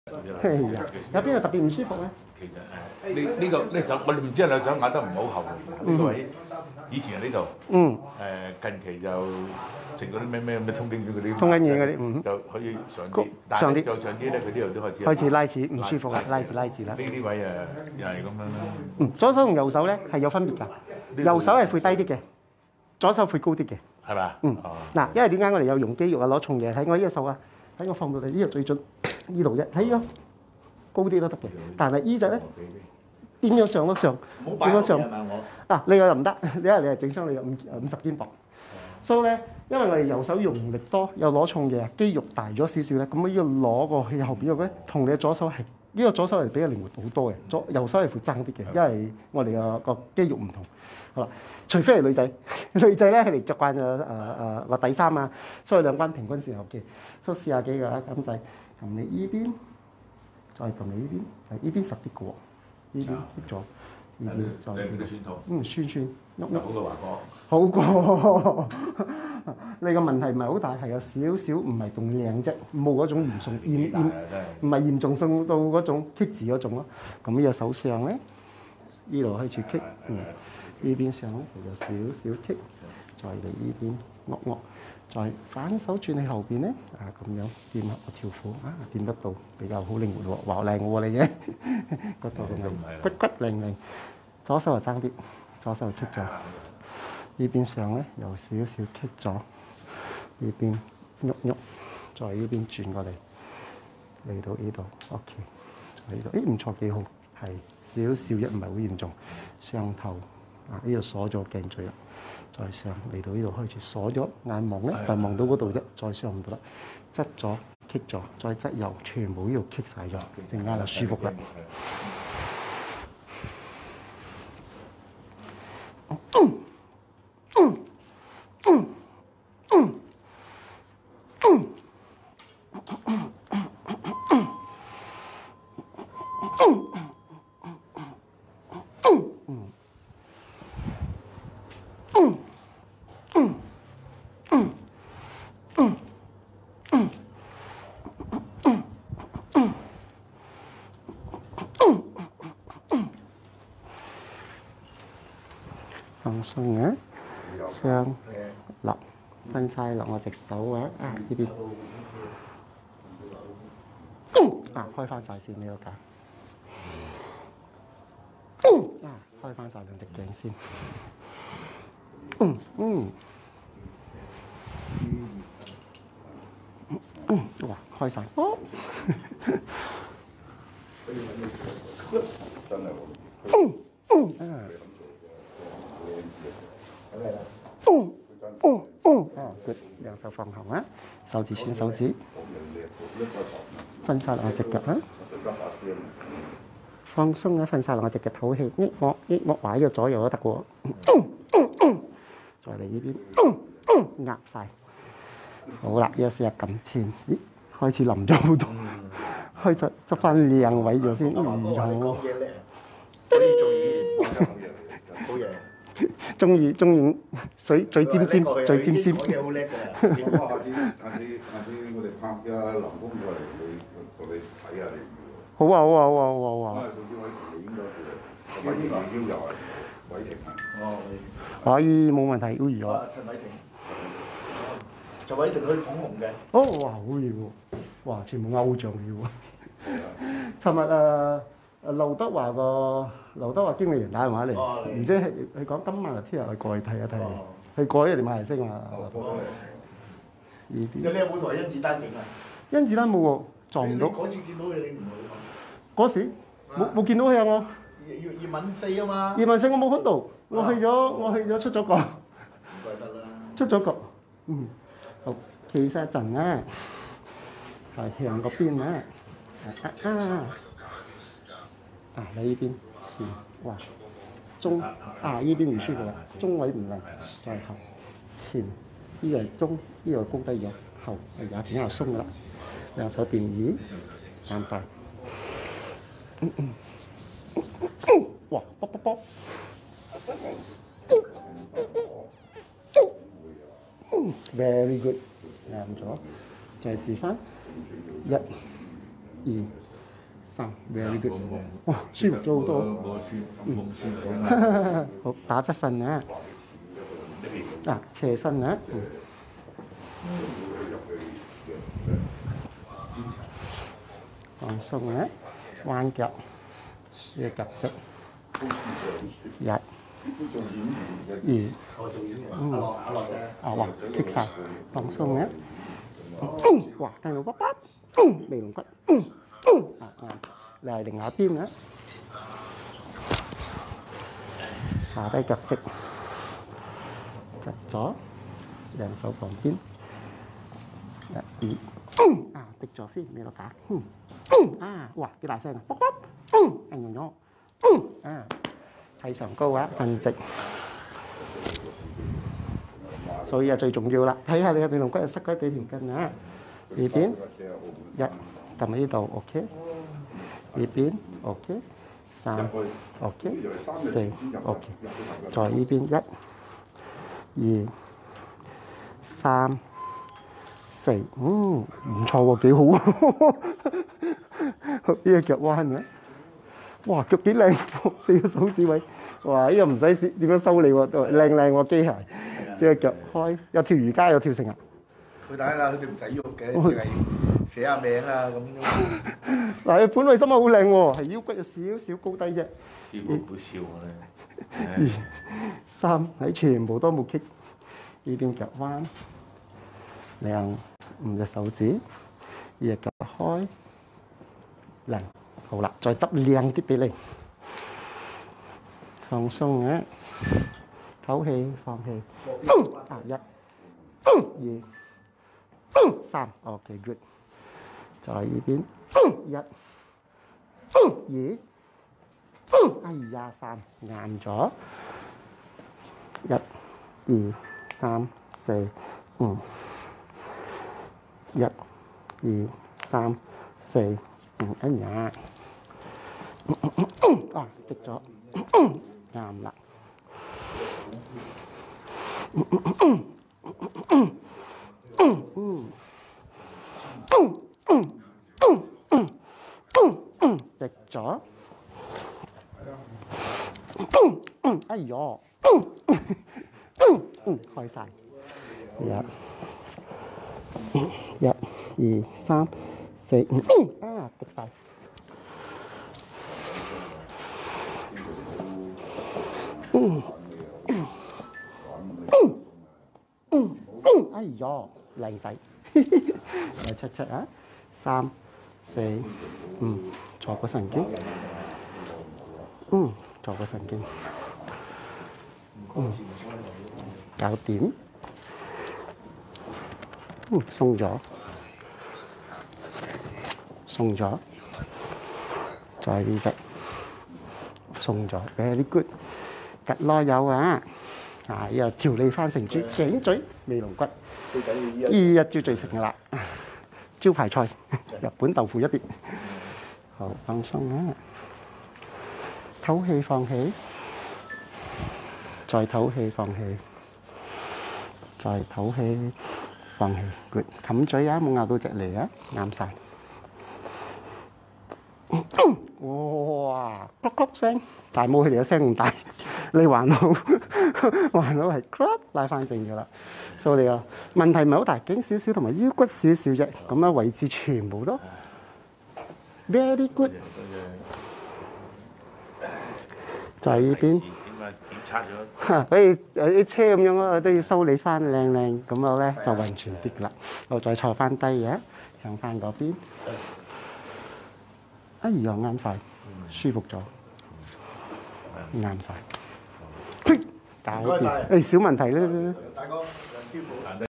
係啊，有邊度特別唔舒服咧？ 其實呢手我哋唔知係兩手壓得唔好後呢個位，以前係呢度。近期就食嗰啲咩通經丸嗰啲。 通緊嘢嗰啲， 就可以上啲，但係再上啲咧，佢呢度都開始拉齒唔舒服啦，拉字啦。 呢位又係咁樣啦。 左手同右手咧係有分別㗎，右手係會低啲嘅，左手會高啲嘅。 係嘛？ 嗱，因為點解我哋有用肌肉啊，攞重嘢喺我呢個手啊，喺我放到嚟呢度最準呢度啫，喺呢高啲都得嘅。但係呢隻咧點樣上都上，點樣上啊？你又唔得，因為你係整傷你有50肩膊。所以咧，因為我哋右手用力多，又攞重嘢，肌肉大咗少少咧，咁呢個攞個去後邊嗰個咧，同你嘅左手係呢個左手係比較靈活好多嘅，右手係會爭啲嘅，因為我哋個肌肉唔同。好啦，除非係女仔，女仔咧佢哋着慣咗個底衫啊，所以兩關平均線後嘅，所以40幾個咁就係同你依邊，再同你依邊，依邊實啲嘅喎，依邊貼咗。呢邊再酸酸喐好過華哥，好過你個問題唔係好大，係有少少唔係咁靚啫，冇嗰種嚴重唔係嚴重性到嗰種棘字嗰種咯。咁呢個手上咧，呢度開始棘，呢邊上咧有少少棘，再嚟呢邊惡，再反手轉去後邊咧，咁樣掂下個條褲掂得到，比較好靈活喎，哇靚喎你嘅，嗰度骨靚靚。左手就爭啲，左手就棘咗。呢邊上咧有少少棘咗，呢邊喐，再呢邊轉過嚟，嚟到呢度 ，OK， 喺呢度，唔錯幾好，係少少唔係好嚴重。上頭呢度鎖咗頸椎啦，再上嚟到呢度開始鎖咗眼望咧，就望到嗰度啫，再上唔到啦，側咗棘咗，再側右，全部呢度棘晒咗，陣間就舒服啦。放鬆啊，上落分晒落我隻手啊，呢邊開翻晒先呢個架，開翻晒兩隻頸先，哇開晒，good， 兩手放後啊，手指穿手指，分晒落我隻腳啊，放鬆啊，分晒落我隻腳唞氣，抑壓擺咗左右都得喎，再嚟呢邊，壓晒，好啦，依家試下撳前，咦，開始淋咗好多，開始執翻靚位咗先，好。中意嘴尖， 講嘢好叻㗎。下次我哋拍嘅林峰過嚟，同你睇下你。 好啊。 宋志偉同你應該韋耀又係韋霆啊。 可以冇問題，好易啊。 陳偉霆去捧紅嘅。 哇，好易喎！哇，全部偶像嚟喎。尋日劉德華經理人打電話嚟，唔知佢講今晚聽日去過去睇一睇，去過一定馬來西亞。 你有冇同甄子丹影啊？ 甄子丹冇喎，撞唔到。 嗰次見到佢，你唔去嘛？ 嗰時冇見到佢啊我。 葉問4啊嘛。 葉問4我冇喺度，我去咗出咗國。 唔怪得啦。 出咗國，好，企晒一陣啊，係向嗰邊啊，你呢邊前，哇，中，呢邊唔舒服啦，中位唔靚，再後，前，呢個係中，呢個高低咗，後，也整下鬆㗎啦，兩手掂椅，啱晒，哇，卜，very good，啱咗，再試翻，1、2、 3 very good。哇，舒服咗好多。好，打側瞓啊！啊，斜身啊！放鬆啊！彎腳，嘅夾直。1、2，哇，棘晒，放鬆啊！哇，聽到ป๊ป๊，尾龍骨，嚟另外一邊啊！下低腳直，側咗，兩手旁邊，1、2，滴咗先，未落架，哇，幾大聲啊！ป๊ป๊，用咗，睇上高啊，瞓直。所以啊，最重要啦，睇下你嘅尾龍骨係塞嗰幾條筋啊。呢邊1，撳喺呢度 ，OK。呢邊 OK，3 OK，4 OK。再呢邊1、2、3、4，唔錯喎，幾好喎。呢個腳彎嘅，哇，腳幾靚，4個手指位，哇！呢個唔使點樣修理喎，靚喎機械。呢個腳開，有跳瑜伽有跳繩啊！ 佢睇啦，佢哋唔使喐嘅，淨係寫下名啊咁啫嘛。 嗱，本位心口好靚喎，係腰骨有少少高低啫。 師傅會笑我咧。 2、3，喺全部都冇棘。呢邊腳彎，靚5隻手指，呢隻腳開，靚。好啦，再執靚啲俾你。放鬆啊！唞氣，放氣。1、2、3 ，OK good。再呢邊1、2，哎呀3，啱咗。1、2、3、4、5。1、2、3、4、5，哎呀，滴咗，啱啦。直咗，哎呦，開晒，1、2、3、4、5，滴晒。哎呦，靚仔，嚟出啊！3、4、5，坐個神經，坐個神經，搞掂，鬆咗，鬆咗，再呢隻，鬆咗 ，very good， 趌囉柚啊！又調理翻成豬頸嘴尾龍骨，呢一招最成㗎啦！招牌菜，日本豆腐一碟。好，放鬆啊！唞氣放氣，再唞氣放氣，再唞氣放氣。good， 冚嘴啊！冇咬到隻脷啊！啱晒。哇！κλop κλop聲，但係冇佢哋嘅聲咁大。你還好，還好係 club 拉翻正㗎啦。所以你個問題唔係好大，頸少少同埋腰骨少少啫。咁樣位置全部都 very good。就喺呢邊。好似啲車咁樣啊，都要修理翻靚靚，咁樣咧就穩全啲㗎啦。我再坐翻低嘅，向翻嗰邊。哎呀，啱晒，舒服咗，啱晒。搞掂，誒小問題咧。大哥，